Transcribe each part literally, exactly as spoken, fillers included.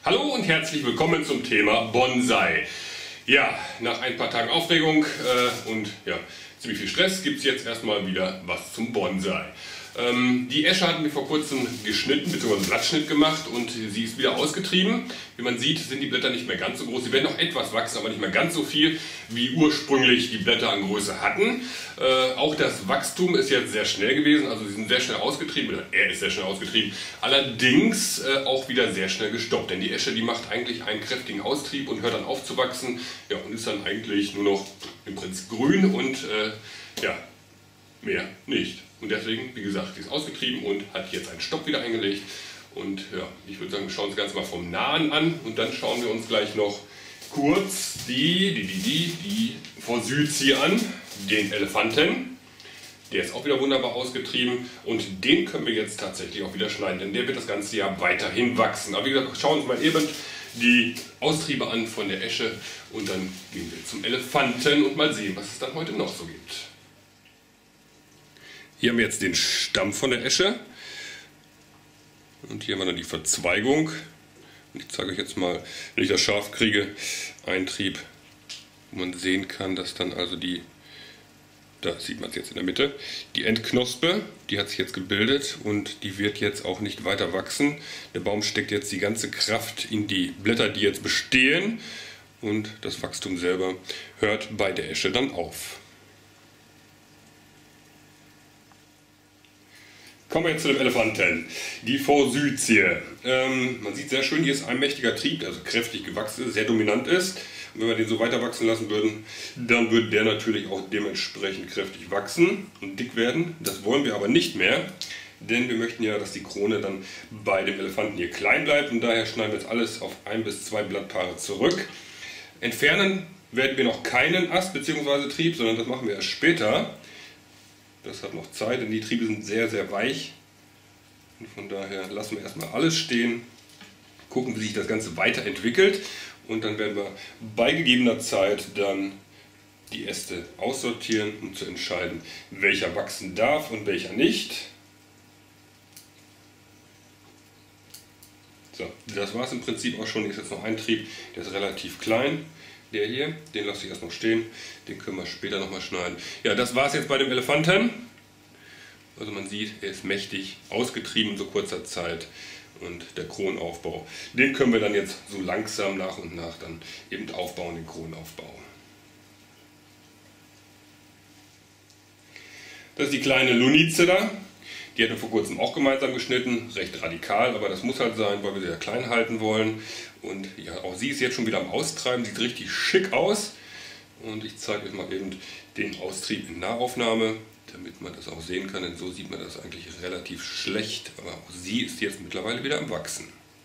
Hallo und herzlich willkommen zum Thema Bonsai. Ja, nach ein paar Tagen Aufregung äh, und ja, ziemlich viel Stress gibt es jetzt erstmal wieder was zum Bonsai. Ähm, die Esche hatten wir vor kurzem geschnitten bzw. Blattschnitt gemacht und sie ist wieder ausgetrieben. Wie man sieht, sind die Blätter nicht mehr ganz so groß. Sie werden noch etwas wachsen, aber nicht mehr ganz so viel, wie ursprünglich die Blätter an Größe hatten. Äh, auch das Wachstum ist jetzt sehr schnell gewesen, also sie sind sehr schnell ausgetrieben, oder er ist sehr schnell ausgetrieben. Allerdings äh, auch wieder sehr schnell gestoppt, denn die Esche, die macht eigentlich einen kräftigen Austrieb und hört dann auf zu wachsen, ja, und ist dann eigentlich nur noch im Prinzip grün und äh, ja, mehr nicht. Und deswegen, wie gesagt, die ist ausgetrieben und hat jetzt einen Stopp wieder eingelegt. Und ja, ich würde sagen, wir schauen uns das Ganze mal vom Nahen an und dann schauen wir uns gleich noch kurz die, die, die, die, die Forsythie an, den Elefanten. Der ist auch wieder wunderbar ausgetrieben und den können wir jetzt tatsächlich auch wieder schneiden, denn der wird das ganze Jahr weiterhin wachsen. Aber wie gesagt, schauen wir uns mal eben die Austriebe an von der Esche und dann gehen wir zum Elefanten und mal sehen, was es dann heute noch so gibt. Hier haben wir jetzt den Stamm von der Esche und hier haben wir dann die Verzweigung. Und ich zeige euch jetzt mal, wenn ich das scharf kriege, einen Trieb, wo man sehen kann, dass dann also die, da sieht man es jetzt in der Mitte, die Endknospe, die hat sich jetzt gebildet und die wird jetzt auch nicht weiter wachsen. Der Baum steckt jetzt die ganze Kraft in die Blätter, die jetzt bestehen, und das Wachstum selber hört bei der Esche dann auf. Kommen wir jetzt zu dem Elefanten, die Forsythie. Ähm, man sieht sehr schön, hier ist ein mächtiger Trieb, der also kräftig gewachsen ist, sehr dominant ist. Und wenn wir den so weiter wachsen lassen würden, dann würde der natürlich auch dementsprechend kräftig wachsen und dick werden. Das wollen wir aber nicht mehr, denn wir möchten ja, dass die Krone dann bei dem Elefanten hier klein bleibt. Und daher schneiden wir jetzt alles auf ein bis zwei Blattpaare zurück. Entfernen werden wir noch keinen Ast bzw. Trieb, sondern das machen wir erst später. Das hat noch Zeit, denn die Triebe sind sehr, sehr weich. Und von daher lassen wir erstmal alles stehen, gucken, wie sich das Ganze weiterentwickelt. Und dann werden wir bei gegebener Zeit dann die Äste aussortieren, um zu entscheiden, welcher wachsen darf und welcher nicht. So, das war es im Prinzip auch schon. Hier ist jetzt noch ein Trieb, der ist relativ klein. Der hier, den lasse ich erst noch stehen, den können wir später nochmal schneiden. Ja, das war es jetzt bei dem Elefanten. Also man sieht, er ist mächtig ausgetrieben in so kurzer Zeit. Und der Kronaufbau, den können wir dann jetzt so langsam nach und nach dann eben aufbauen, den Kronaufbau. Das ist die kleine Lunizilla. Die hatten wir vor kurzem auch gemeinsam geschnitten, recht radikal, aber das muss halt sein, weil wir sie ja klein halten wollen. Und ja, auch sie ist jetzt schon wieder am Austreiben, sieht richtig schick aus. Und ich zeige euch mal eben den Austrieb in Nahaufnahme, damit man das auch sehen kann, denn so sieht man das eigentlich relativ schlecht. Aber auch sie ist jetzt mittlerweile wieder am Wachsen.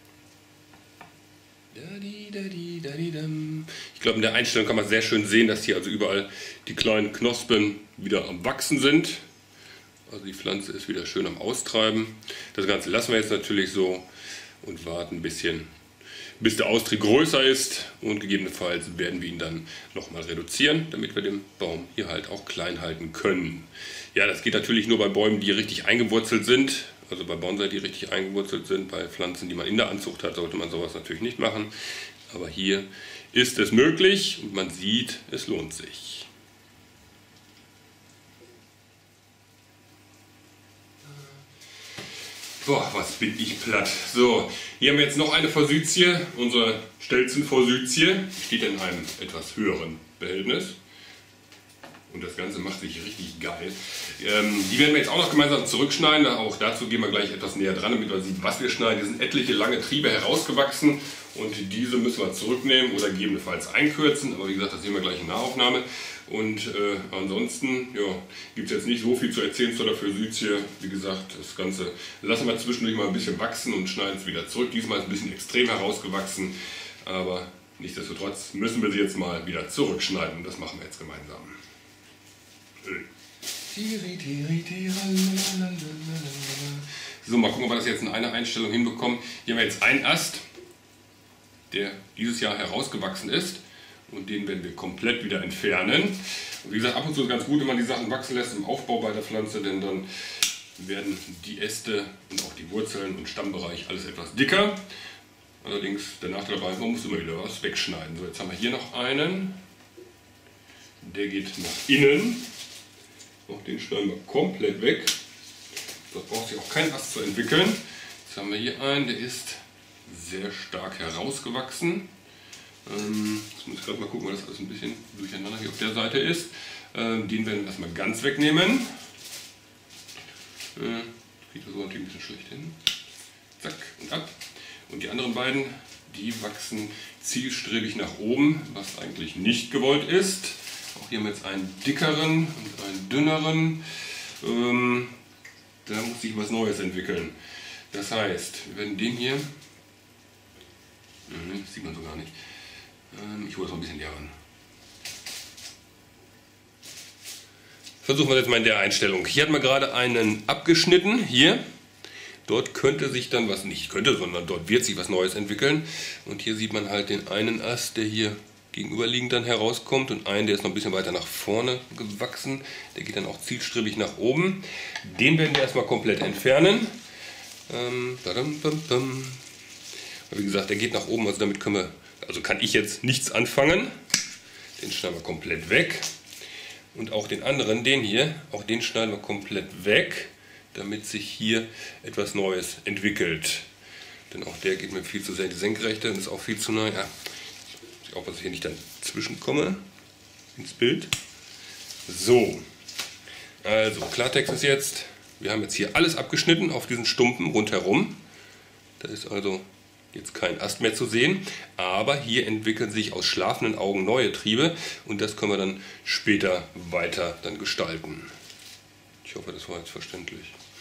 Ich glaube, in der Einstellung kann man sehr schön sehen, dass hier also überall die kleinen Knospen wieder am Wachsen sind. Also die Pflanze ist wieder schön am Austreiben. Das Ganze lassen wir jetzt natürlich so und warten ein bisschen, bis der Austrieb größer ist, und gegebenenfalls werden wir ihn dann nochmal reduzieren, damit wir den Baum hier halt auch klein halten können. Ja, das geht natürlich nur bei Bäumen, die richtig eingewurzelt sind, also bei Bonsai, die richtig eingewurzelt sind. Bei Pflanzen, die man in der Anzucht hat, sollte man sowas natürlich nicht machen. Aber hier ist es möglich und man sieht, es lohnt sich. Boah, was bin ich platt. So, hier haben wir jetzt noch eine Forsythie, unsere Stelzen-Forsythie, steht in einem etwas höheren Behältnis. Und das Ganze macht sich richtig geil. Ähm, die werden wir jetzt auch noch gemeinsam zurückschneiden. Auch dazu gehen wir gleich etwas näher dran, damit man sieht, was wir schneiden. Hier sind etliche lange Triebe herausgewachsen und diese müssen wir zurücknehmen oder gegebenenfalls einkürzen. Aber wie gesagt, das sehen wir gleich in Nahaufnahme. Und äh, ansonsten ja, gibt es jetzt nicht so viel zu erzählen zu der Forsythie. Wie gesagt, das Ganze lassen wir zwischendurch mal ein bisschen wachsen und schneiden es wieder zurück. Diesmal ist es ein bisschen extrem herausgewachsen, aber nichtsdestotrotz müssen wir sie jetzt mal wieder zurückschneiden. Und das machen wir jetzt gemeinsam. So, mal gucken, ob wir das jetzt in einer Einstellung hinbekommen. Hier haben wir jetzt einen Ast, der dieses Jahr herausgewachsen ist. Und den werden wir komplett wieder entfernen. Und wie gesagt, ab und zu ist es ganz gut, wenn man die Sachen wachsen lässt im Aufbau bei der Pflanze, denn dann werden die Äste und auch die Wurzeln und Stammbereich alles etwas dicker. Allerdings der Nachteil dabei, man muss immer wieder was wegschneiden. So, jetzt haben wir hier noch einen. Der geht nach innen. Auch den schneiden wir komplett weg. Da braucht sich auch kein Ast zu entwickeln. Jetzt haben wir hier einen, der ist sehr stark herausgewachsen. Ähm, jetzt muss ich gerade mal gucken, weil das alles ein bisschen durcheinander hier auf der Seite ist. Ähm, den werden wir erstmal ganz wegnehmen. Äh, kriegt das so natürlich ein bisschen schlecht hin. Zack und ab. Und die anderen beiden, die wachsen zielstrebig nach oben, was eigentlich nicht gewollt ist. Auch hier haben wir jetzt einen dickeren und einen dünneren. Ähm, da muss sich was Neues entwickeln. Das heißt, wir werden den hier, das sieht man so gar nicht, ähm, ich hole es noch ein bisschen näher ran. Versuchen wir jetzt mal in der Einstellung. Hier hat man gerade einen abgeschnitten, hier. Dort könnte sich dann was, nicht könnte, sondern dort wird sich was Neues entwickeln. Und hier sieht man halt den einen Ast, der hier gegenüberliegend dann herauskommt und einen, der ist noch ein bisschen weiter nach vorne gewachsen. Der geht dann auch zielstrebig nach oben. Den werden wir erstmal komplett entfernen. Ähm, badum, bum, bum. Wie gesagt, der geht nach oben, also damit können wir, also kann ich jetzt nichts anfangen. Den schneiden wir komplett weg. Und auch den anderen, den hier, auch den schneiden wir komplett weg, damit sich hier etwas Neues entwickelt. Denn auch der geht mir viel zu sehr in die Senkrechte und ist auch viel zu nah. Ja, ich hoffe, dass ich hier nicht dann zwischenkomme ins Bild. So, also Klartext ist jetzt, wir haben jetzt hier alles abgeschnitten auf diesen Stumpen rundherum. Da ist also jetzt kein Ast mehr zu sehen, aber hier entwickeln sich aus schlafenden Augen neue Triebe und das können wir dann später weiter dann gestalten. Ich hoffe, das war jetzt verständlich.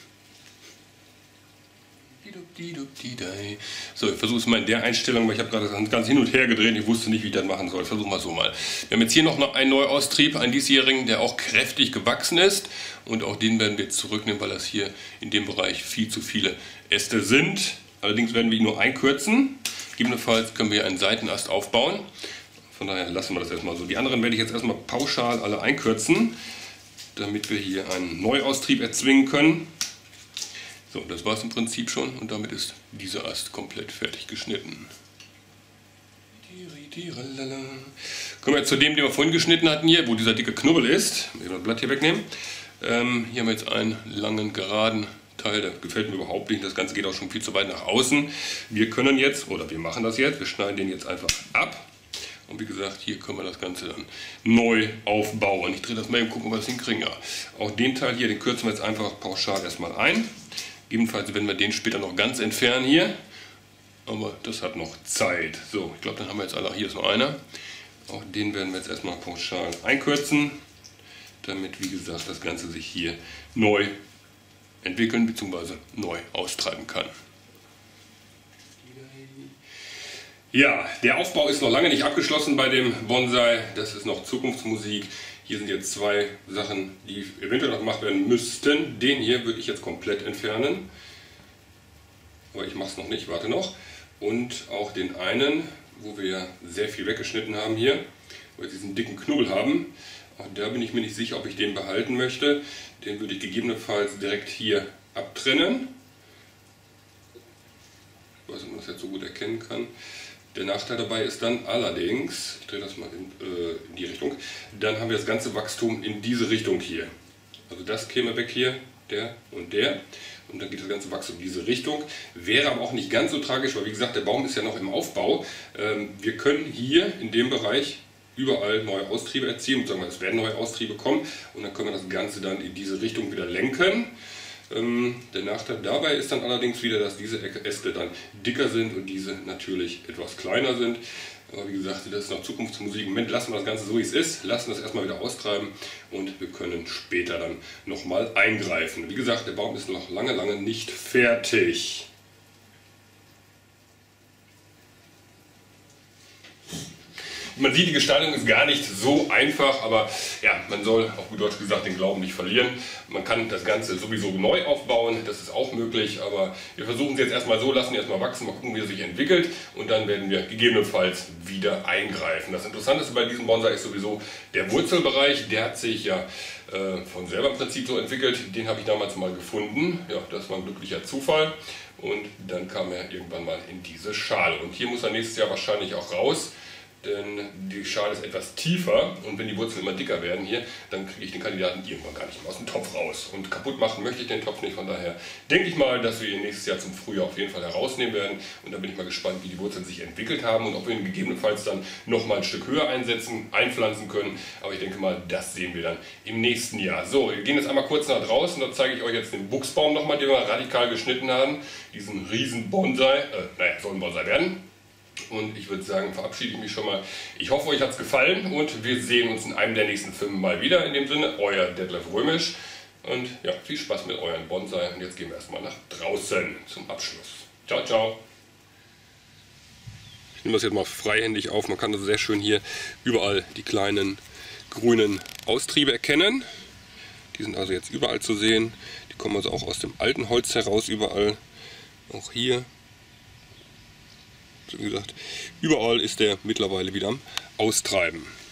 So, ich versuche es mal in der Einstellung, weil ich habe gerade das ganz hin und her gedreht, ich wusste nicht, wie ich das machen soll. Versuchen wir es so mal. Wir haben jetzt hier noch einen Neuaustrieb, einen diesjährigen, der auch kräftig gewachsen ist und auch den werden wir jetzt zurücknehmen, weil das hier in dem Bereich viel zu viele Äste sind. Allerdings werden wir ihn nur einkürzen. Gegebenenfalls können wir hier einen Seitenast aufbauen. Von daher lassen wir das erstmal so. Die anderen werde ich jetzt erstmal pauschal alle einkürzen, damit wir hier einen Neuaustrieb erzwingen können. So, das war es im Prinzip schon und damit ist dieser Ast komplett fertig geschnitten. Kommen wir jetzt zu dem, den wir vorhin geschnitten hatten hier, wo dieser dicke Knubbel ist. Ich will das Blatt hier wegnehmen. Ähm, hier haben wir jetzt einen langen, geraden Teil, der gefällt mir überhaupt nicht. Das Ganze geht auch schon viel zu weit nach außen. Wir können jetzt, oder wir machen das jetzt, wir schneiden den jetzt einfach ab. Und wie gesagt, hier können wir das Ganze dann neu aufbauen. Ich drehe das mal eben, gucken, ob wir das hinkriegen. Ja. Auch den Teil hier, den kürzen wir jetzt einfach pauschal erstmal ein. Ebenfalls werden wir den später noch ganz entfernen hier. Aber das hat noch Zeit. So, ich glaube, dann haben wir jetzt alle. Hier ist noch einer. Auch den werden wir jetzt erstmal pauschal einkürzen, damit, wie gesagt, das Ganze sich hier neu entwickeln bzw. neu austreiben kann. Ja, der Aufbau ist noch lange nicht abgeschlossen bei dem Bonsai. Das ist noch Zukunftsmusik. Hier sind jetzt zwei Sachen, die eventuell noch gemacht werden müssten. Den hier würde ich jetzt komplett entfernen. Aber ich mache es noch nicht, warte noch. Und auch den einen, wo wir sehr viel weggeschnitten haben hier, wo wir diesen dicken Knubbel haben. Auch da bin ich mir nicht sicher, ob ich den behalten möchte. Den würde ich gegebenenfalls direkt hier abtrennen. Ich weiß nicht, ob man das jetzt so gut erkennen kann. Der Nachteil dabei ist dann allerdings, ich drehe das mal in, äh, in die Richtung, dann haben wir das ganze Wachstum in diese Richtung hier. Also das käme weg hier, der und der. Und dann geht das ganze Wachstum in diese Richtung. Wäre aber auch nicht ganz so tragisch, weil wie gesagt, der Baum ist ja noch im Aufbau. Ähm, wir können hier in dem Bereich überall neue Austriebe erzielen, beziehungsweise es werden neue Austriebe kommen. Und dann können wir das Ganze dann in diese Richtung wieder lenken. Ähm, der Nachteil dabei ist dann allerdings wieder, dass diese Äste dann dicker sind und diese natürlich etwas kleiner sind. Aber wie gesagt, das ist noch Zukunftsmusik. Im Moment lassen wir das Ganze so, wie es ist, lassen das erstmal wieder austreiben und wir können später dann nochmal eingreifen. Wie gesagt, der Baum ist noch lange, lange nicht fertig. Man sieht, die Gestaltung ist gar nicht so einfach, aber ja, man soll, auch gut Deutsch gesagt, den Glauben nicht verlieren. Man kann das Ganze sowieso neu aufbauen, das ist auch möglich, aber wir versuchen es jetzt erstmal so, lassen erstmal wachsen, mal gucken, wie es sich entwickelt und dann werden wir gegebenenfalls wieder eingreifen. Das Interessanteste bei diesem Bonsai ist sowieso der Wurzelbereich, der hat sich ja äh, von selber im Prinzip so entwickelt, den habe ich damals mal gefunden, ja, das war ein glücklicher Zufall und dann kam er irgendwann mal in diese Schale und hier muss er nächstes Jahr wahrscheinlich auch raus. Denn die Schale ist etwas tiefer und wenn die Wurzeln immer dicker werden hier, dann kriege ich den Kandidaten irgendwann gar nicht mehr aus dem Topf raus. Und kaputt machen möchte ich den Topf nicht, von daher denke ich mal, dass wir ihn nächstes Jahr zum Frühjahr auf jeden Fall herausnehmen werden. Und dann bin ich mal gespannt, wie die Wurzeln sich entwickelt haben und ob wir ihn gegebenenfalls dann nochmal ein Stück höher einsetzen, einpflanzen können. Aber ich denke mal, das sehen wir dann im nächsten Jahr. So, wir gehen jetzt einmal kurz nach draußen, da zeige ich euch jetzt den Buchsbaum nochmal, den wir radikal geschnitten haben. Diesen riesen Bonsai, äh, naja, soll ein Bonsai werden. Und ich würde sagen, verabschiede ich mich schon mal. Ich hoffe, euch hat es gefallen und wir sehen uns in einem der nächsten Filme mal wieder. In dem Sinne, euer Detlef Römisch. Und ja, viel Spaß mit euren Bonsai. Und jetzt gehen wir erstmal nach draußen zum Abschluss. Ciao, ciao. Ich nehme das jetzt mal freihändig auf. Man kann also sehr schön hier überall die kleinen grünen Austriebe erkennen. Die sind also jetzt überall zu sehen. Die kommen also auch aus dem alten Holz heraus überall. Auch hier. Wie gesagt, überall ist der mittlerweile wieder am Austreiben.